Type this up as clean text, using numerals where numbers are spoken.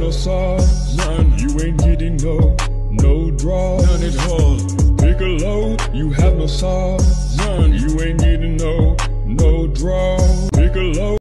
no sauce, none. You ain't getting no draw, none at all. Piccolo, you have no sauce, none. You ain't getting no draw. Piccolo.